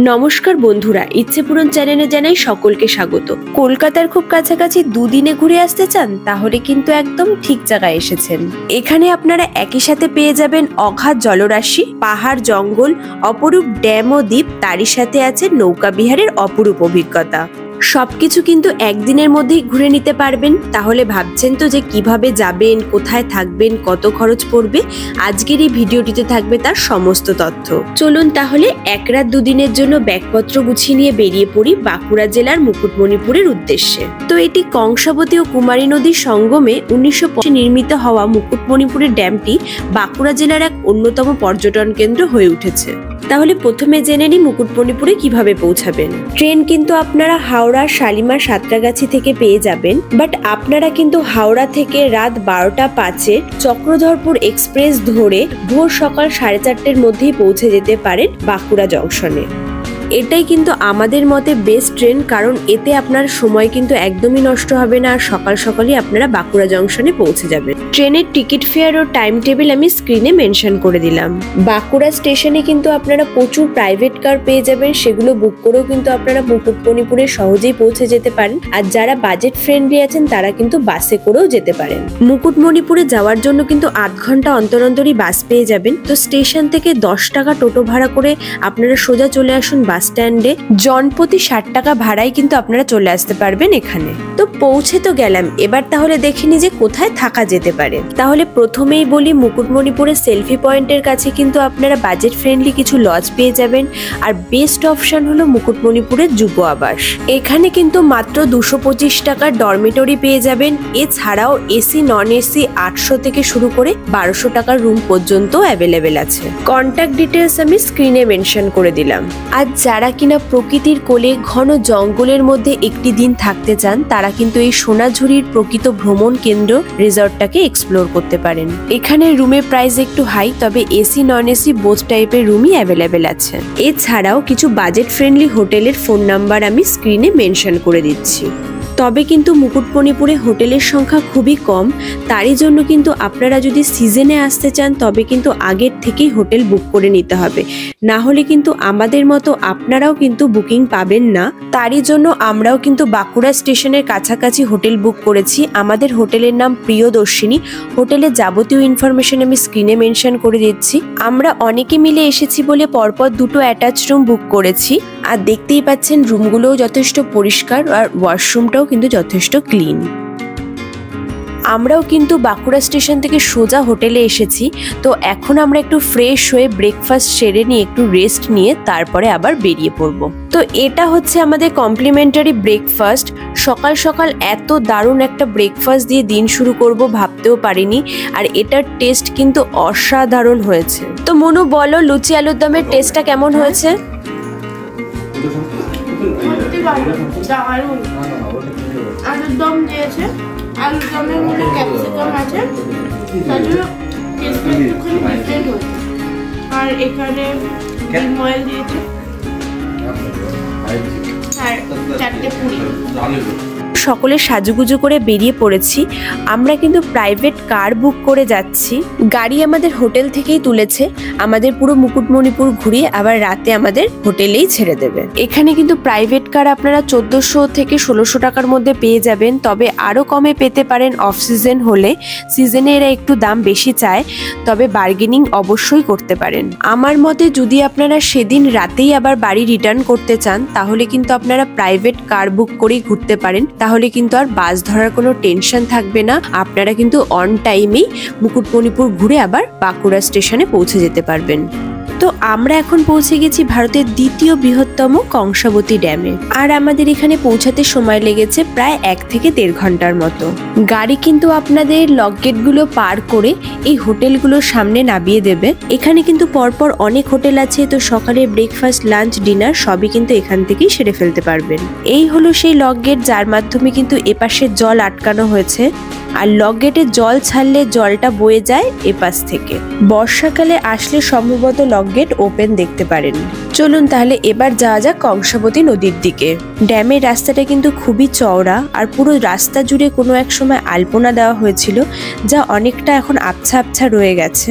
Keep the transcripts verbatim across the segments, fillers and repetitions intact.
নমস্কার বন্ধুরা, ইচ্ছে পূরণ চ্যানেলে জানাই সকলকে স্বাগত। কলকাতার খুব কাছাকাছি দুদিনে ঘুরে আসতে চান, তাহলে কিন্তু একদম ঠিক জায়গায় এসেছেন। এখানে আপনারা একই সাথে পেয়ে যাবেন অগাধ জলরাশি, পাহাড়, জঙ্গল, অপরূপ ড্যাম ও দ্বীপ, তারই সাথে আছে নৌকা বিহারের অপরূপ অভিজ্ঞতা। সবকিছু কিন্তু একদিনের মধ্যেই ঘুরে নিতে পারবেন। তাহলে ভাবছেন তো যে কিভাবে যাবেন, কোথায় থাকবেন, কত খরচ পড়বে? আজকের এই ভিডিওটিতে থাকবে তার সমস্ত তথ্য। চলুন তাহলে এক রাত দুদিনের জন্য ব্যাগপত্র গুছিয়ে নিয়ে বেরিয়ে পড়ি বাঁকুড়া জেলার মুকুটমণিপুরের উদ্দেশ্যে। তো এটি কংসাবতী ও কুমারী নদীর সঙ্গমে উনিশশো পঁচাশি নির্মিত হওয়া মুকুটমণিপুরের ড্যামটি বাঁকুড়া জেলার এক অন্যতম পর্যটন কেন্দ্র হয়ে উঠেছে। তাহলে প্রথমে জেনে নিই মুকুটমণিপুরে কিভাবে পৌঁছাবেন। ট্রেন কিন্তু আপনারা হাওড়া, শালিমার, সাঁতরাগাছি থেকে পেয়ে যাবেন, বাট আপনারা কিন্তু হাওড়া থেকে রাত বারোটা পাঁচের চক্রধরপুর এক্সপ্রেস ধরে ভোর সকাল সাড়ে চারটের মধ্যেই পৌঁছে যেতে পারেন বাঁকুড়া জংশনে। এটাই কিন্তু আমাদের মতে বেস্ট ট্রেন, কারণ এতে আপনার সময় কিন্তু একদমই নষ্ট হবে না আর সকাল সকালই আপনারা বাঁকুড়া জংশনে পৌঁছে যাবেন। ট্রেনের টিকিট ফেয়ার ও টাইম টেবিল আমি স্ক্রিনে মেনশন করে দিলাম। বাঁকুড়া স্টেশনে কিন্তু আপনারা প্রচুর প্রাইভেট কার পেয়ে যাবেন, সেগুলো বুক করেও কিন্তু আপনারা মুকুটমণিপুরে সহজেই পৌঁছে যেতে পারেন। আর যারা বাজেট ফ্রেন্ডলি আছেন তারা কিন্তু বাসে করেও যেতে পারেন। মুকুটমণিপুরে যাওয়ার জন্য কিন্তু আধ ঘন্টা অন্তর অন্তরই বাস পেয়ে যাবেন। তো স্টেশন থেকে দশ টাকা টোটো ভাড়া করে আপনারা সোজা চলে আসুন বাস স্ট্যান্ডে। জনপ্রতি ষাট টাকা ভাড়ায় কিন্তু আপনারা চলে আসতে পারবেন এখানে। তো পৌঁছে তো গেলাম, এবার তাহলে দেখে নি যে কোথায় থাকা যেতে পারে। তাহলে প্রথমেই বলি, মুকুটমণিপুরের সেলফি পয়েন্টের কাছে কিন্তু আপনারা বাজেট ফ্রেন্ডলি কিছু লজ পেয়ে যাবেন। আর বেস্ট অপশন হলো মুকুটমণিপুরের যুব আবাস। এখানে কিন্তু মাত্র দুশো পঁচিশ টাকার ডরমিটরি পেয়ে যাবেন। এছাড়াও এসি, নন এসি আটশো থেকে শুরু করে বারোশো টাকার রুম পর্যন্ত অ্যাভেলেবেল আছে। কন্ট্যাক্ট ডিটেলস আমি স্ক্রিনে মেনশন করে দিলাম। আর যারা কিনা প্রকৃতির কোলে ঘন জঙ্গলের মধ্যে একটি দিন থাকতে চান, তারা কিন্তু এই সোনাঝুরির প্রকৃত ভ্রমণ কেন্দ্র রিসর্টটাকে এক্সপ্লোর করতে পারেন। এখানে রুমের প্রাইস একটু হাই, তবে এসি, নন এসি বোথ টাইপের রুমই অ্যাভেলেবেল আছে। এছাড়াও কিছু বাজেট ফ্রেন্ডলি হোটেলের ফোন নাম্বার আমি স্ক্রিনে মেনশন করে দিচ্ছি। তবে কিন্তু মুকুটমণিপুরে হোটেলের সংখ্যা খুবই কম, তারই জন্য কিন্তু আপনারা যদি সিজনে আসতে চান তবে কিন্তু আগের থেকেই হোটেল বুক করে নিতে হবে, না হলে কিন্তু আমাদের মতো আপনারাও কিন্তু বুকিং পাবেন না। তারই জন্য আমরাও কিন্তু বাঁকুড়া স্টেশনের কাছাকাছি হোটেল বুক করেছি। আমাদের হোটেলের নাম প্রিয়দর্শিনী। হোটেলের যাবতীয় ইনফরমেশন আমি স্ক্রিনে মেনশন করে দিচ্ছি। আমরা অনেকে মিলে এসেছি বলে পরপর দুটো অ্যাটাচ রুম বুক করেছি। আর দেখতেই পাচ্ছেন রুমগুলোও যথেষ্ট পরিষ্কার আর ওয়াশরুমটাও কিন্তু যথেষ্ট ক্লিন। আমরাও কিন্তু বাঁকুড়া স্টেশন থেকে সোজা হোটেলে এসেছি। তো এখন আমরা একটু ফ্রেশ হয়ে ব্রেকফাস্ট সেরে নিয়ে একটু রেস্ট নিয়ে তারপরে আবার বেরিয়ে পড়ব। তো এটা হচ্ছে আমাদের কমপ্লিমেন্টারি ব্রেকফাস্ট। সকাল সকাল এত দারুণ একটা ব্রেকফাস্ট দিয়ে দিন শুরু করব ভাবতেও পারিনি, আর এটার টেস্ট কিন্তু অসাধারণ হয়েছে। তো মনু বলো, লুচি আলুর দমের টেস্টটা কেমন হয়েছে? আলুর দম দিয়েছে, আলুর দমের মধ্যে ক্যাপসিকাম আছে, তার জন্য টেস্টটা একটুখানি ডিফারেন্ট হচ্ছে। আর এখানে ডিম অয়েল দিয়েছে আর চারটে পুরি। সকলে সাজুগুজু করে বেরিয়ে পড়েছি। আমরা কিন্তু প্রাইভেট কার বুক করে যাচ্ছি। গাড়ি আমাদের হোটেল থেকেই তুলেছে, আমাদের পুরো মুকুটমণিপুর ঘুরিয়ে আবার রাতে আমাদের হোটেলেই ছেড়ে দেবে। এখানে কিন্তু প্রাইভেট কার আপনারা চোদ্দশো থেকে ষোলোশো টাকার মধ্যে পেয়ে যাবেন, তবে আরও কমে পেতে পারেন অফ সিজন হলে। সিজনে এরা একটু দাম বেশি চায়, তবে বার্গেনিং অবশ্যই করতে পারেন। আমার মতে যদি আপনারা সেদিন রাতেই আবার বাড়ি রিটার্ন করতে চান, তাহলে কিন্তু আপনারা প্রাইভেট কার বুক করেই ঘুরতে পারেন। তাহলে কিন্তু আর বাস ধরার কোনো টেনশন থাকবে না। আপনারা কিন্তু অন টাইমেই মুকুটমণিপুর ঘুরে আবার বাঁকুড়া স্টেশনে পৌঁছে যেতে পারবেন। তো আমরা এখন পৌঁছে গেছি ভারতের দ্বিতীয় বৃহত্তম কংসাবতী ড্যামে। আর আমাদের এখানে পৌঁছাতে সময় লেগেছে প্রায় এক থেকে দেড় ঘন্টার মতো। গাড়ি কিন্তু আপনাদের লক গেটগুলো পার করে এই হোটেলগুলোর সামনে নামিয়ে দেবে। এখানে কিন্তু পরপর অনেক হোটেল আছে, তো সকালে ব্রেকফাস্ট, লাঞ্চ, ডিনার সবই কিন্তু এখান থেকেই সেরে ফেলতে পারবেন। এই হলো সেই লক গেট, যার মাধ্যমে কিন্তু এপাশে জল আটকানো হয়েছে। আর লক গেটে জল ছাড়লে জলটা বয়ে যায় এপাশ থেকে। বর্ষাকালে আসলে সম্ভবত লক গেট ওপেন দেখতে পারেন। চলুন তাহলে এবার যাওয়া যাক কংসাবতী নদীর দিকে। ড্যামের রাস্তাটা কিন্তু খুবই চওড়া, আর পুরো রাস্তা জুড়ে কোনো এক সময় আলপনা দেওয়া হয়েছিল, যা অনেকটা এখন আবছা আবছা রয়ে গেছে।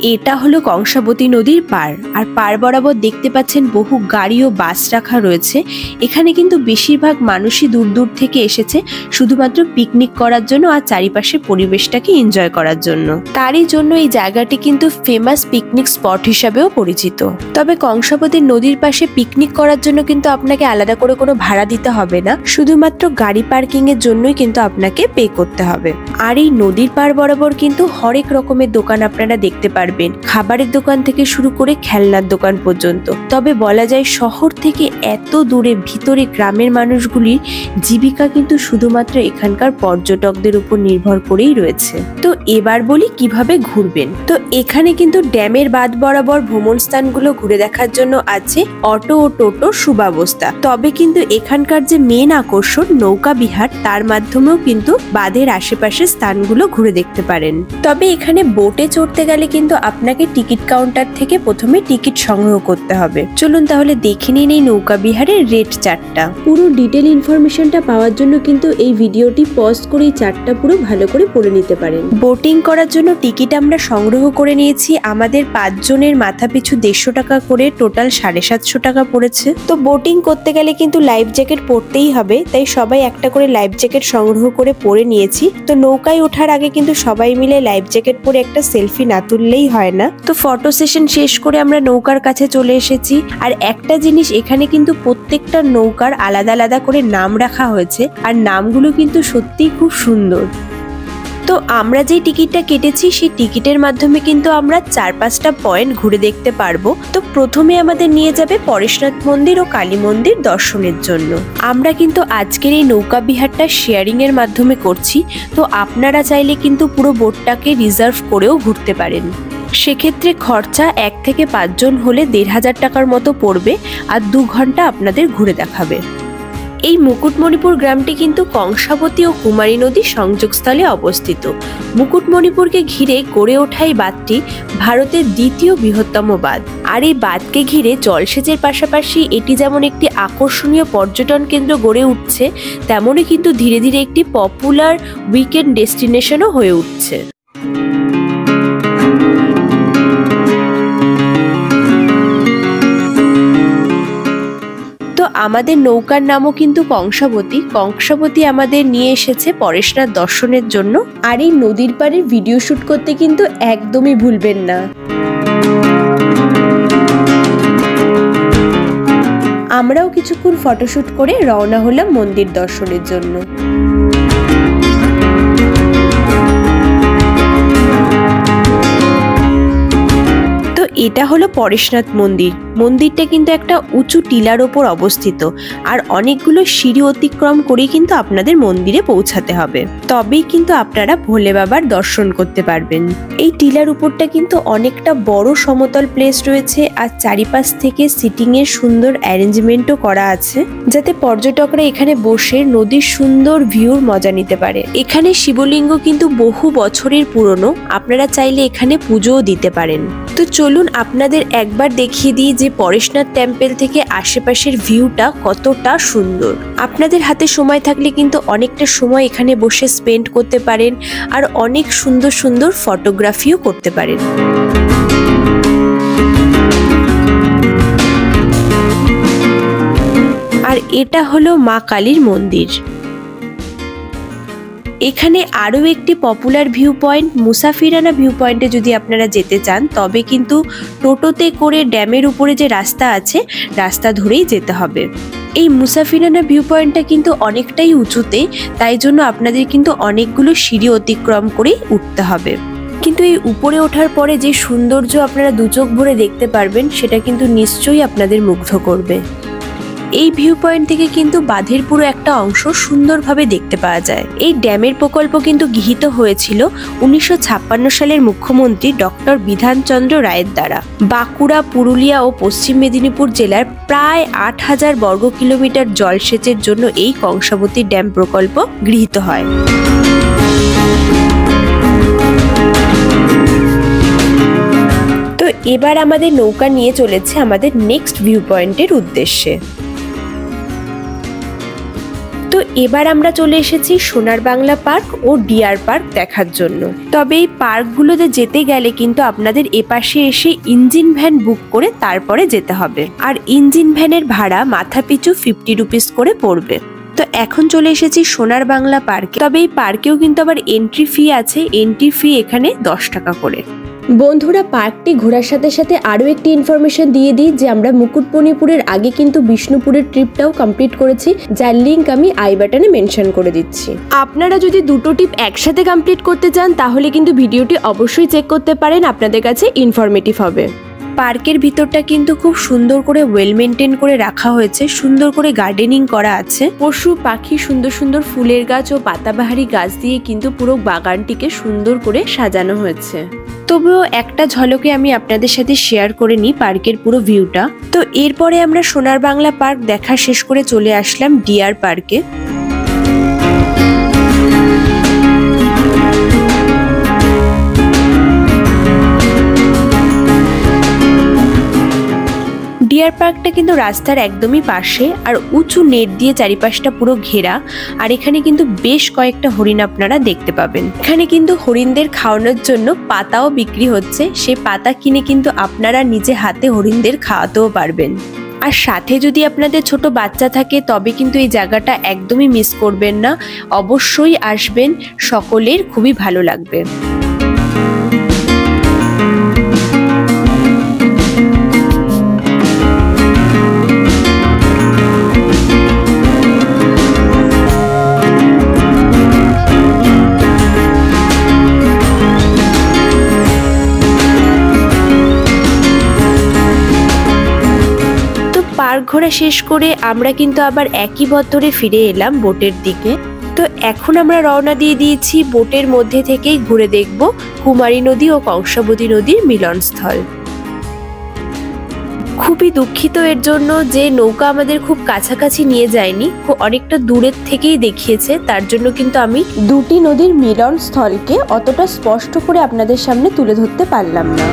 এটা হলো কংসাবতী নদীর পার, আর পার বরাবর দেখতে পাচ্ছেন বহু গাড়ি ও বাস রাখা রয়েছে। এখানে কিন্তু বেশিরভাগ মানুষই দূর দূর থেকে এসেছে শুধুমাত্র পিকনিক করার জন্য আর চারিপাশের পরিবেশটাকে এনজয় করার জন্য। তারই জন্য এই জায়গাটি কিন্তু ফেমাস পিকনিক স্পট হিসাবেও পরিচিত। তবে কংসাবতী নদীর পাশে পিকনিক করার জন্য কিন্তু আপনাকে আলাদা করে কোনো ভাড়া দিতে হবে না, শুধুমাত্র গাড়ি পার্কিং এর জন্যই কিন্তু আপনাকে পে করতে হবে। আর এই নদীর পার বরাবর কিন্তু হরেক রকমের দোকান আপনারা দেখতে পারবেন, খাবারের দোকান থেকে শুরু করে খেলনার দোকান পর্যন্ত। তবে বলা যায় শহর থেকে এত দূরে ভিতরে গ্রামের মানুষগুলির জীবিকা কিন্তু শুধুমাত্র এখানকার পর্যটকদের উপর নির্ভর করেই রয়েছে। তো এবার বলি কিভাবে ঘুরবেন। তো এখানে কিন্তু ড্যামের বাঁধ বরাবর ভ্রমণ স্থানগুলো ঘুরে দেখার জন্য আছে অটো ও টোটো সুব্যবস্থা। তবে কিন্তু এখানকার যে মেন আকর্ষণ নৌকা বিহার, তার মাধ্যমেও কিন্তু বাঁধের আশেপাশের স্থানগুলো ঘুরে দেখতে পারেন। তবে এখানে বোটে চড়তে গেলে কিন্তু আপনাকে টিকিট কাউন্টার থেকে প্রথমে টিকিট সংগ্রহ করতে হবে। চলুন তাহলে দেখে নিন এই নৌকা বিহারের রেট চার্টটা। পুরো ডিটেল ইনফরমেশনটা পাওয়ার জন্য কিন্তু এই ভিডিওটি পজ করে এই চার্টটা পুরো ভালো করে পড়ে নিতে পারেন। বোটিং করার জন্য টিকিট আমরা সংগ্রহ করে নিয়েছি। আমাদের পাঁচজনের মাথা পিছু দেড়শো টাকা করে, টোটাল সাড়ে সাতশো টাকা পড়েছে। তো বোটিং করতে গেলে কিন্তু লাইফ জ্যাকেট পরতেই হবে, তাই সবাই একটা করে লাইফ জ্যাকেট সংগ্রহ করে পরে নিয়েছি। তো নৌকায় ওঠার আগে কিন্তু সবাই মিলে লাইফ জ্যাকেট পরে একটা সেলফি না তুললেই হয় না। তো ফটো সেশন শেষ করে আমরা নৌকার কাছে চলে এসেছি। আর একটা জিনিস, এখানে কিন্তু প্রত্যেকটা নৌকার আলাদা আলাদা করে নাম রাখা হয়েছে, আর নামগুলো কিন্তু সত্যিই খুব সুন্দর। তো আমরা যে টিকিটটা কেটেছি সেই টিকিটের মাধ্যমে কিন্তু আমরা চার পাঁচটা পয়েন্ট ঘুরে দেখতে পারবো। তো প্রথমে আমাদের নিয়ে যাবে পরেশনাথ মন্দির ও কালী মন্দির দর্শনের জন্য। আমরা কিন্তু আজকের এই নৌকা বিহারটা শেয়ারিং এর মাধ্যমে করছি, তো আপনারা চাইলে কিন্তু পুরো বোটটাকে রিজার্ভ করেও ঘুরতে পারেন। সেক্ষেত্রে খরচা এক থেকে পাঁচজন হলে দেড় হাজার টাকার মতো পড়বে, আর দু ঘন্টা আপনাদের ঘুরে দেখাবে। এই মুকুটমণিপুর গ্রামটি কিন্তু কংসাবতী ও কুমারী নদীর সংযোগস্থলে অবস্থিত। মুকুটমণিপুরকে ঘিরে গড়ে ওঠা এই বাঁধটি ভারতের দ্বিতীয় বৃহত্তম বাঁধ। আর এই বাঁধকে ঘিরে জলসেচের পাশাপাশি এটি যেমন একটি আকর্ষণীয় পর্যটন কেন্দ্র গড়ে উঠছে, তেমনই কিন্তু ধীরে ধীরে একটি পপুলার উইকেন্ড ডেস্টিনেশনও হয়ে উঠছে। আমাদের নৌকার নামও কিন্তু কংসাবতী। কংসাবতী আমাদের নিয়ে এসেছে পরেশনাথ দর্শনের জন্য। আর এই নদীর পাড়ে ভিডিও শুট করতে কিন্তু একদমই ভুলবেন না। আমরাও কিছুক্ষণ ফটোশুট করে রওনা হলাম মন্দির দর্শনের জন্য। এটা হলো পরেশনাথ মন্দির। মন্দিরটা কিন্তু একটা উঁচু টিলার ওপর অবস্থিত, আর অনেকগুলো সিঁড়ি অতিক্রম করেই কিন্তু আপনাদের মন্দিরে পৌঁছাতে হবে, তবেই কিন্তু আপনারা ভোলে বাবার দর্শন করতে পারবেন। এই টিলার উপরটা কিন্তু অনেকটা বড় সমতল প্লেস রয়েছে, আর চারিপাশ থেকে সিটিং এর সুন্দর অ্যারেঞ্জমেন্টও করা আছে, যাতে পর্যটকরা এখানে বসে নদীর সুন্দর ভিউর মজা নিতে পারে। এখানে শিবলিঙ্গ কিন্তু বহু বছরের পুরনো, আপনারা চাইলে এখানে পুজোও দিতে পারেন। তো চলুন আপনাদের একবার দেখিয়ে দিই যে পরেশনাথ টেম্পল থেকে আশেপাশের ভিউটা কতটা সুন্দর। আপনাদের হাতে সময় থাকলে কিন্তু অনেকটা সময় এখানে বসে স্পেন্ড করতে পারেন, আর অনেক সুন্দর সুন্দর ফটোগ্রাফিও করতে পারেন। আর এটা হলো মা কালীর মন্দির। এখানে আরও একটি popular view point Musafirana view পয়েন্টে যদি আপনারা যেতে চান, তবে কিন্তু টোটোতে করে ড্যামের উপরে যে রাস্তা আছে রাস্তা ধরেই যেতে হবে। এই মুসাফিরানা ভিউ পয়েন্টটা কিন্তু অনেকটাই উঁচুতে, তাই জন্য আপনাদের কিন্তু অনেকগুলো সিঁড়ি অতিক্রম করেই উঠতে হবে। কিন্তু এই উপরে ওঠার পরে যে সৌন্দর্য আপনারা দু চোখ ভরে দেখতে পারবেন, সেটা কিন্তু নিশ্চয়ই আপনাদের মুগ্ধ করবে। এই ভিউ পয়েন্ট থেকে কিন্তু বাঁধের পুরো একটা অংশ সুন্দরভাবে দেখতে পাওয়া যায়। এই ড্যামের প্রকল্প কিন্তু গৃহীত হয়েছিল উনিশশো ছাপ্পান্ন সালের মুখ্যমন্ত্রী ডক্টর বিধানচন্দ্র রায়ের দ্বারা। বাঁকুড়া, পুরুলিয়া ও পশ্চিম মেদিনীপুর জেলার প্রায় আট হাজার বর্গ কিলোমিটার জলসেচের জন্য এই কংসাবতী ড্যাম প্রকল্প গৃহীত হয়। তো এবার আমাদের নৌকা নিয়ে চলেছে আমাদের নেক্সট ভিউ পয়েন্টের উদ্দেশ্যে। তো তো এবার আমরা চলে এসেছি সোনার বাংলা পার্ক ও ডিয়ার পার্ক দেখার জন্য। তবে এই পার্কগুলোতে যেতে গেলে কিন্তু আপনাদের এপাশে এসে ইঞ্জিন ভ্যান বুক করে তারপরে যেতে হবে, আর ইঞ্জিন ভ্যানের ভাড়া মাথা পিছু ফিফটি রুপিস করে পড়বে। তো এখন চলে এসেছি সোনার বাংলা পার্কে। তবে এই পার্কেও কিন্তু আবার এন্ট্রি ফি আছে, এন্ট্রি ফি এখানে দশ টাকা করে। বন্ধুরা, পার্কটি ঘোরার সাথে সাথে আরও একটি ইনফরমেশন দিয়ে দিই যে আমরা মুকুটমণিপুরের আগে কিন্তু বিষ্ণুপুরের ট্রিপটাও কমপ্লিট করেছি, যার লিঙ্ক আমি আই বাটনে মেনশন করে দিচ্ছি। আপনারা যদি দুটো ট্রিপ একসাথে কমপ্লিট করতে চান তাহলে কিন্তু ভিডিওটি অবশ্যই চেক করতে পারেন, আপনাদের কাছে ইনফরমেটিভ হবে। পার্কের ভিতরটা কিন্তু খুব সুন্দর করে ওয়েল মেনটেন করে রাখা হয়েছে, সুন্দর করে গার্ডেনিং করা আছে, পশু পাখি, সুন্দর সুন্দর ফুলের গাছ ও পাতাবাহারি গাছ দিয়ে কিন্তু পুরো বাগানটিকে সুন্দর করে সাজানো হয়েছে। তবুও একটা ঝলকে আমি আপনাদের সাথে শেয়ার করে নিই পার্কের পুরো ভিউটা। তো এরপরে আমরা সোনার বাংলা পার্ক দেখা শেষ করে চলে আসলাম ডিয়ার পার্কে। ডিয়ার পার্কটা কিন্তু রাস্তার একদমই পাশে, আর উঁচু নেট দিয়ে চারিপাশটা পুরো ঘেরা, আর এখানে কিন্তু বেশ কয়েকটা হরিণ আপনারা দেখতে পাবেন। এখানে কিন্তু হরিণদের খাওয়ানোর জন্য পাতাও বিক্রি হচ্ছে, সেই পাতা কিনে কিন্তু আপনারা নিজে হাতে হরিণদের খাওয়াতেও পারবেন। আর সাথে যদি আপনাদের ছোট বাচ্চা থাকে তবে কিন্তু এই জায়গাটা একদমই মিস করবেন না, অবশ্যই আসবেন, সকলের খুবই ভালো লাগবে। পার্ক ঘোরা শেষ করে আমরা কিন্তু আবার একই বছরে ফিরে এলাম বোটের দিকে। তো এখন আমরা রওনা দিয়ে দিয়েছি বোটের মধ্যে থেকেই ঘুরে দেখব কুমারী নদী ও কংসাবতী নদীর মিলনস্থল। খুবই দুঃখিত এর জন্য যে নৌকা আমাদের খুব কাছাকাছি নিয়ে যায়নি, অনেকটা দূরের থেকেই দেখিয়েছে, তার জন্য কিন্তু আমি দুটি নদীর মিলনস্থলকে অতটা স্পষ্ট করে আপনাদের সামনে তুলে ধরতে পারলাম না।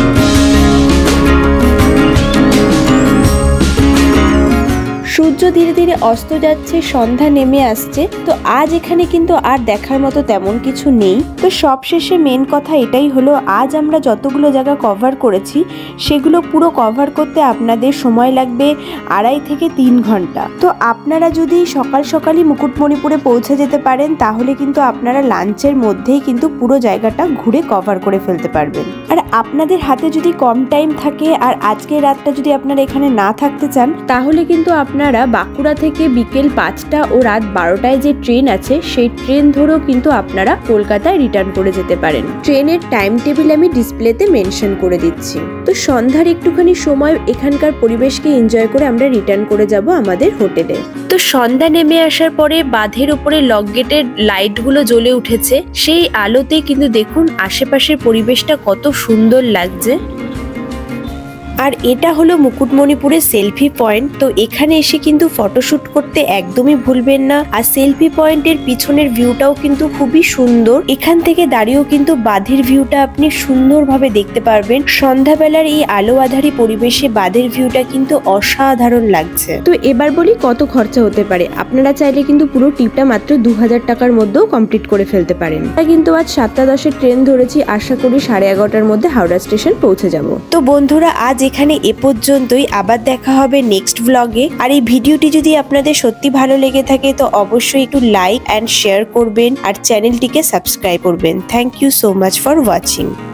সূর্য ধীরে ধীরে অস্ত যাচ্ছে, সন্ধ্যা নেমে আসছে। তো আজ এখানে কিন্তু আর দেখার মতো তেমন কিছু নেই। তো সবশেষে মেন কথা এটাই হলো, আজ আমরা যতগুলো জায়গা কভার করেছি সেগুলো পুরো কভার করতে আপনাদের সময় লাগবে আড়াই থেকে তিন ঘন্টা। তো আপনারা যদি সকাল সকালই মুকুটমণিপুরে পৌঁছে যেতে পারেন তাহলে কিন্তু আপনারা লাঞ্চের মধ্যেই কিন্তু পুরো জায়গাটা ঘুরে কভার করে ফেলতে পারবেন। আর আপনাদের হাতে যদি কম টাইম থাকে আর আজকের রাতটা যদি আপনারা এখানে না থাকতে চান তাহলে কিন্তু আপনারা বাঁকুড়া থেকে বিকেল পাঁচটা ও রাত বারোটায় যে ট্রেন আছে সেই ট্রেন ধরেও কিন্তু আপনারা কলকাতায় রিটার্ন করে যেতে পারেন। ট্রেনের টাইম টেবিল আমি ডিসপ্লেতে মেনশন করে দিচ্ছি। তো সন্ধ্যার একটুখানি সময় এখানকার পরিবেশকে এনজয় করে আমরা রিটার্ন করে যাব আমাদের হোটেলে। তো সন্ধ্যা নেমে আসার পরে বাঁধের উপরে লক গেটের লাইটগুলো জ্বলে উঠেছে, সেই আলোতে কিন্তু দেখুন আশেপাশের পরিবেশটা কত সুন্দর লাগছে। আর এটা হলো মুকুটমণিপুরের সেলফি পয়েন্ট। তো এখানে এসে কিন্তু ফটোশুট করতে একদমই ভুলবেন না। আর সেলফি পয়েন্টের পিছনের ভিউটাও কিন্তু খুবই সুন্দর, এখান থেকে দাঁড়িয়েও কিন্তু বাঁধের ভিউটা আপনি সুন্দরভাবে দেখতে পারবেন। সন্ধ্যাবেলার এই আলো আধারি পরিবেশে বাঁধের ভিউটা কিন্তু অসাধারণ লাগছে। তো এবার বলি কত খরচা হতে পারে। আপনারা চাইলে কিন্তু পুরো ট্রিপটা মাত্র দু হাজার টাকার মধ্যেও কমপ্লিট করে ফেলতে পারেন। আমরা কিন্তু আজ সাতটা দশের ট্রেন ধরেছি, আশা করি সাড়ে এগারোটার মধ্যে হাওড়া স্টেশন পৌঁছে যাব। তো বন্ধুরা, আজ এখানে এ পর্যন্তই, আবার দেখা হবে নেক্সট ব্লগে। আর এই ভিডিওটি যদি আপনাদের সত্যি ভালো লেগে থাকে তো অবশ্যই একটু লাইক অ্যান্ড শেয়ার করবেন আর চ্যানেলটিকে সাবস্ক্রাইব করবেন। Thank you so much for watching.